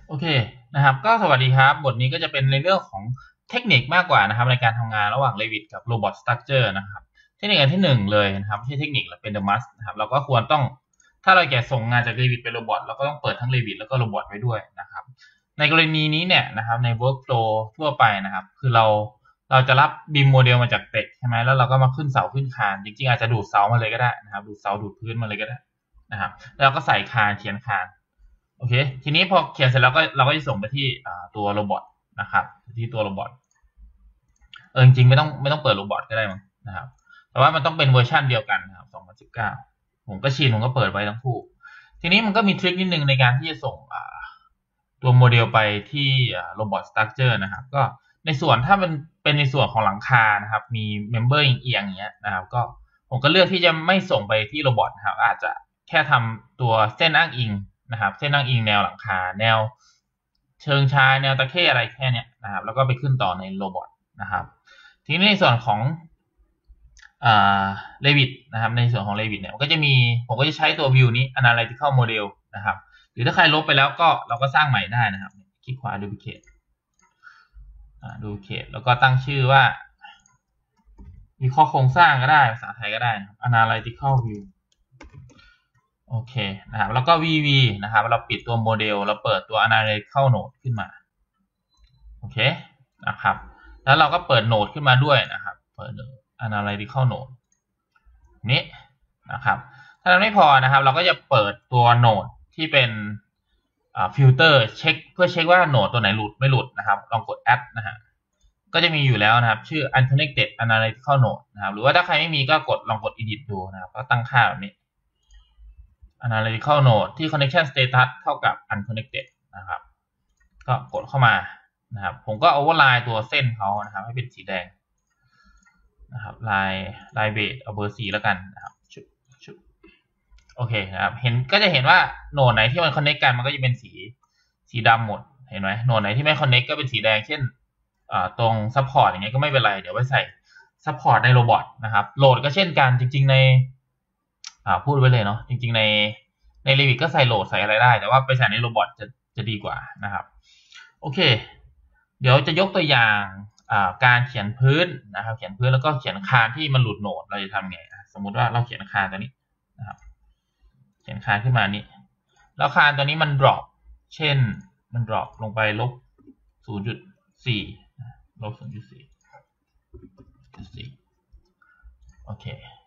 โอเคนะครับก็สวัสดีครับบทนี้ก็จะเป็นในเรื่องของเทคนิคมากกว่านะครับในการทำงานระหว่าง Revit กับ Robot Structure นะครับเทคนิคอันที่1เลยนะครับไม่ใช่เทคนิคเป็น the must นะครับเราก็ควรต้องถ้าเราจะส่งงานจาก Revit เป็น Robot เราก็ต้องเปิดทั้ง Revit แล้วก็ Robot ไว้ด้วยนะครับในกรณีนี้เนี่ยนะครับใน workflow ทั่วไปนะครับคือเราจะรับ BIM โมเดลมาจากเต็กใช่ไหมแล้วเราก็มาขึ้นเสาขึ้นคานจริงๆอาจจะดูดเสามาเลยก็ได้นะครับดูดเสาดูดพื้นมาเลยก็ได้นะครับแล้วก็ใส่คานเขียนคานโอเคทีนี้พอเขียนเสร็จแล้วก็เราก็จะส่งไปที่ตัวโรบอทนะครับที่ตัวโรบอทจริงๆไม่ต้องเปิดโรบอทก็ได้มั้งนะครับแต่ว่ามันต้องเป็นเวอร์ชันเดียวกันนะครับ2019ผมก็ชินผมก็เปิดไว้ทั้งคู่ทีนี้มันก็มีทริคนิดนึงในการที่จะส่งตัวโมเดลไปที่โรบอทสตรัคเจอร์นะครับก็ในส่วนถ้ามันเป็นในส่วนของหลังคานะครับมีเมมเบอร์เอียงอย่างเงี้ยนะครับก็ผมก็เลือกที่จะไม่ส่งไปที่โรบอทนะครับอาจจะแค่ทำตัวเส้นอ้างอิงนะครับเส้นอ้างอิงแนวหลังคาแนวเชิงชายแนวตะเข้อะไรแค่เนี้ยนะครับแล้วก็ไปขึ้นต่อในโรบอทนะครับทีนี้ในส่วนของRevit นะครับในส่วนของ Revit เนี่ยมันก็จะมีผมก็จะใช้ตัว view นี้ analytical model นะครับหรือถ้าใครลบไปแล้วก็เราก็สร้างใหม่ได้นะครับคลิกขวา duplicate duplicate แล้วก็ตั้งชื่อว่าวิเคราะห์โครงสร้างก็ได้ภาษาไทยก็ได้นะครับ analytical view โอเคนะครับแล้วก็ VV นะครับเราปิดตัวโมเดลเราเปิดตัว analytical node ขึ้นมาโอเคนะครับแล้วเราก็เปิดโหนดขึ้นมาด้วยนะครับเปิด analytical node นี้นะครับถ้านั้นไม่พอนะครับเราก็จะเปิดตัวโหนดที่เป็นฟิลเตอร์เช็คเพื่อเช็คว่าโหนดตัวไหนหลุดไม่หลุดนะครับลองกด add นะฮะก็จะมีอยู่แล้วนะครับชื่อ unconnected analytical node นะครับหรือว่าถ้าใครไม่มีก็ลองกด edit ดูนะครับก็ตั้งค่าแบบนี้ analytical node ที่ connection status เท่ากับ unconnected นะครับก็กดเข้ามานะครับผมก็ override ตัวเส้นเขานะครับให้เป็นสีแดงนะครับลายเบสเอาเบอร์4แล้วกันนะครับโอเคนะครับก็จะเห็นว่าโหนดไหนที่มัน connect กันมันก็จะเป็นสีดำหมดเห็นไหมโหนดไหนที่ไม่ connect ก็เป็นสีแดงเช่นตรง support อย่างเงี้ยก็ไม่เป็นไรเดี๋ยวไว้ใส่ support ในโรบอทนะครับโหลดก็เช่นกันจริงๆในพูดไว้เลยเนาะจริงๆใน Revit ก็ใส่โหลดใส่อะไรได้แต่ว่าไปใส่ในโรบอทจะดีกว่านะครับโอเคเดี๋ยวจะยกตัวอย่างการเขียนพื้นนะครับเขียนพื้นแล้วก็เขียนคานที่มันหลุดโหนดเราจะทำไงสมมุติว่าเราเขียนคานตัวนี้นะครับเขียนคานขึ้นมานี้แล้วคานตัวนี้มัน drop เช่นมัน drop ลงไปลบ 0.4 ลบ 0.4 โอเค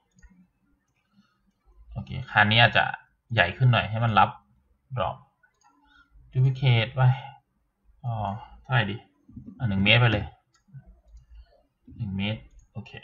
คานนี้อาจจะใหญ่ขึ้นหน่อยให้มันรับ drop duplicate ไปเท่าไหร่ดี1 เมตรไปเลย1 เมตรโอเค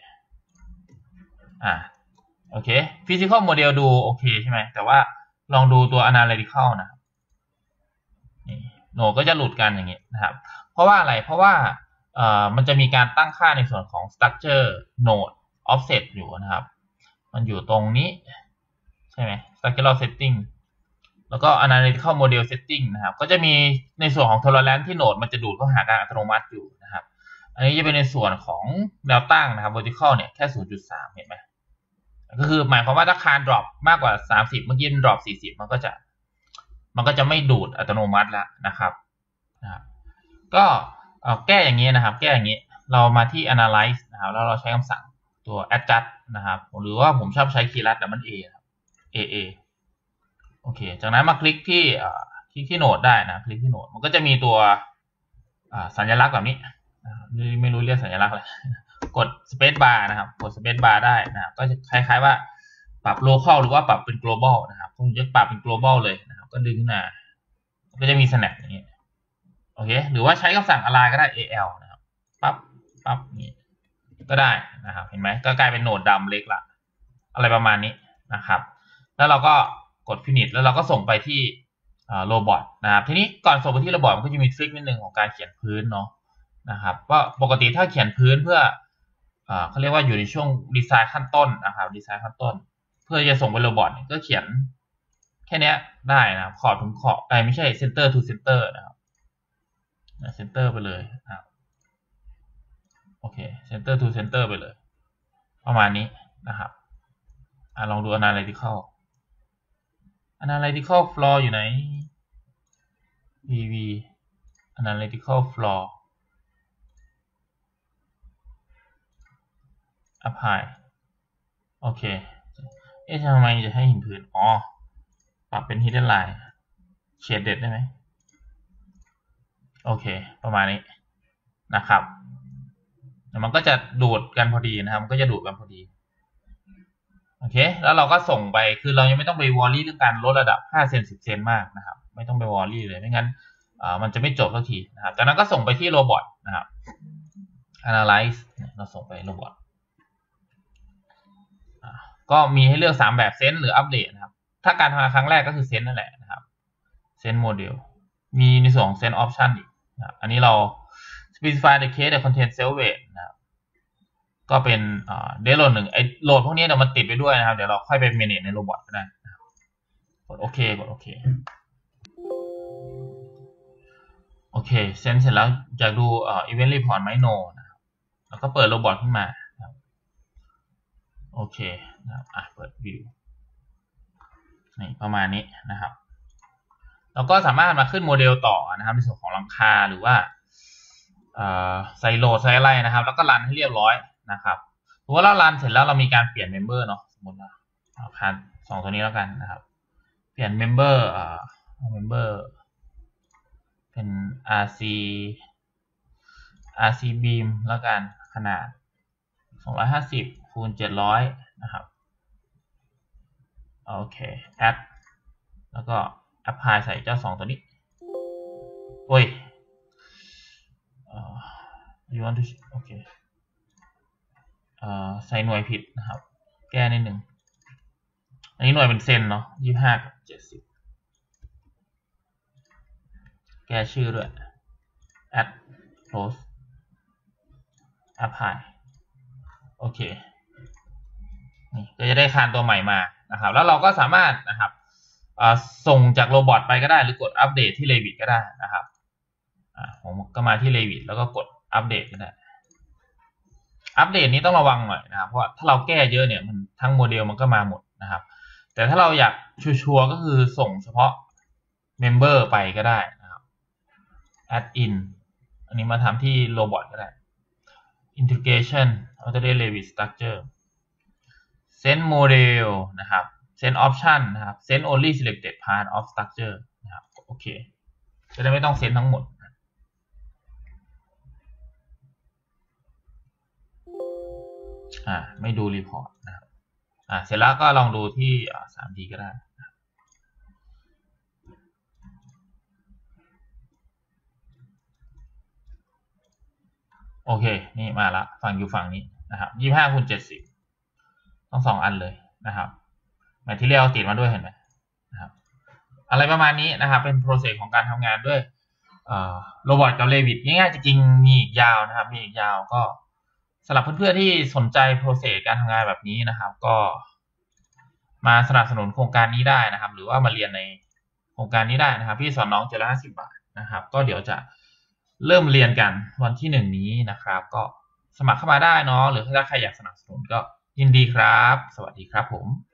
โอเค physical model ดูโอเคใช่ไหมแต่ว่าลองดูตัว analytical นะครับโหนดก็จะหลุดกันอย่างนี้นะครับเพราะว่าอะไรเพราะว่ามันจะมีการตั้งค่าในส่วนของ structure node offset อยู่นะครับมันอยู่ตรงนี้ใช่ไหม structural setting แล้วก็ analytical model setting นะครับก็จะมีในส่วนของ tolerance ที่โหนดมันจะดูดเข้าหาการอัตโนมัติอยู่นะครับอันนี้จะเป็นในส่วนของแนวตั้งนะครับ vertical เนี่ยแค่ 0.3 เห็นไหมก็คือหมายความว่าถ้าคาน drop มากกว่า30เมื่อกี้ drop 40มันก็จะไม่ดูดอัตโนมัติแล้วนะครับก็แก้อย่างนี้นะครับแก้อย่างนี้เรามาที่ analyze นะครับแล้วเราใช้คำสั่งตัว adjust นะครับหรือว่าผมชอบใช้คีย์ลัดมัน A ครับ AA โอเคจากนั้นมาคลิกที่โหนดได้นะคลิกที่โหนดมันก็จะมีตัวสัญลักษณ์แบบนี้ไม่รู้เรียกสัญลักษณ์อะไรกด space bar นะครับกด space bar ได้นะครับก็จะคล้ายๆว่าปรับ local หรือว่าปรับเป็น global นะครับผมจะปรับเป็น global เลยนะครับก็ดึงขึ้นมาก็จะมี snap อย่างนี้โอเคหรือว่าใช้คำสั่ง align ก็ได้ AL นะครับปั๊บนี่ก็ได้นะครับเห็นไหมก็กลายเป็นโหนดดำเล็กละอะไรประมาณนี้นะครับแล้วเราก็กด finish แล้วเราก็ส่งไปที่โรบอทนะครับทีนี้ก่อนส่งไปที่โรบอทมันก็จะมีทริคนิดนึงของการเขียนพื้นเนาะนะครับว่าปกติถ้าเขียนพื้นเพื่อเขาเรียกว่าอยู่ในช่วงดีไซน์ขั้นต้นนะครับดีไซน์ขั้นต้นเพื่อจะส่งไปโรบอทก็เขียนแค่นี้ได้นะครับขอบถึงขอบไม่ใช่ center to center นะครับcenter ไปเลยโอเค center to center ไปเลยประมาณนี้นะครับลองดู analytical flaw อยู่ไหน VB Analytical Floor Apply โอเคทำไมจะให้เห็นพื้นปรับเป็น Hidden Line Shaded ได้ไหมโอเคประมาณนี้นะครับมันก็จะดูดกันพอดีนะครับมันก็จะดูดกันพอดีโอเคแล้วเราก็ส่งไปคือเรายังไม่ต้องไปวอรี่เรื่องการลดระดับ5 เซน 10 เซนมากนะครับไม่ต้องไปวอรี่เลยไม่งั้นมันจะไม่จบสักทีนะครับจากนั้นก็ส่งไปที่โรบอทนะครับ Analyze เราส่งไปโรบอทก็มีให้เลือก3แบบเซนหรืออัปเดตนะครับถ้าการทำงานครั้งแรกก็คือเซนนั่นแหละนะครับเซนโมเดลมีในส่วนของเซนออปชันอีกนะครับอันนี้เรา specify the case that contain cell weight นะครับก็เป็นเดโหลด1ไอ้โหลดพวกนี้เดี๋ยวมันติดไปด้วยนะครับเดี๋ยวเราค่อยไป manage ในโรบอทก็ได้นะครับกดโอเคกดโอเคโอเคเซนเสร็จแล้วอยากดูevent report ไหม no นะครับแล้วก็เปิดโรบอทขึ้นมานะครับโอเคนะครับเปิด view นี่ประมาณนี้นะครับเราก็สามารถมาขึ้นโมเดลต่อนะครับในส่วนของหลังคาหรือว่าใส่โหลดใส่อะไรนะครับแล้วก็รันให้เรียบร้อยนะครับสมมติว่าเรารันเสร็จแล้วเรามีการเปลี่ยนเมมเบอร์เนาะสมมติว่าเอาคา2ตัวนี้แล้วกันนะครับเปลี่ยนเมมเบอร์เมมเบอร์เป็น RC beam แล้วกันขนาด250 คูณ 700นะครับโอเค add แล้วก็ apply ใส่เจ้า2ตัวนี้โอ้ยyou want to โอเคใส่หน่วยผิดนะครับแก้นิดหนึ่งอันนี้หน่วยเป็นเซนเนาะ25 กับ 70แก้ชื่อด้วย add close apply โอเคนี่ก็จะได้คานตัวใหม่มานะครับแล้วเราก็สามารถนะครับส่งจากโรบอทไปก็ได้หรือกดอัปเดตที่ Revit ก็ได้นะครับผมก็มาที่ Revit แล้วก็กดอัปเดตก็ได้อัปเดตนี้ต้องระวังหน่อยนะครับเพราะถ้าเราแก้เยอะเนี่ยมันทั้งโมเดลมันก็มาหมดนะครับแต่ถ้าเราอยากชัวร์ก็คือส่งเฉพาะเมมเบอร์ไปก็ได้นะครับ add in อันนี้มาทำที่โรบอทก็ได้ integration เราจะได้ Revit structure send model นะครับ send option นะครับ send only selected part of structure นะครับโอเคจะได้ไม่ต้องเซ็นทั้งหมดไม่ดูรีพอร์ตนะครับเสร็จแล้วก็ลองดูที่3D ก็ได้โอเคนี่มาละฝั่งอยู่ฝั่งนี้นะครับ25 คูณ 70ต้อง2อันเลยนะครับแมททีเรียลติดมาด้วยเห็นไหมนะครับอะไรประมาณนี้นะครับเป็นโปรเซสของการทำงานด้วยโรบอทกับ Revit ง่ายๆจริงๆมีอีกยาวนะครับมีอีกยาวก็สำหรับเพื่อนๆที่สนใจโปรเซสการทำงานแบบนี้นะครับก็มาสนับสนุนโครงการนี้ได้นะครับหรือว่ามาเรียนในโครงการนี้ได้นะครับพี่สอนน้อง750 บาทนะครับก็เดี๋ยวจะเริ่มเรียนกันวันที่1นี้นะครับก็สมัครเข้ามาได้เนาะหรือถ้าใครอยากสนับสนุนก็ยินดีครับสวัสดีครับผม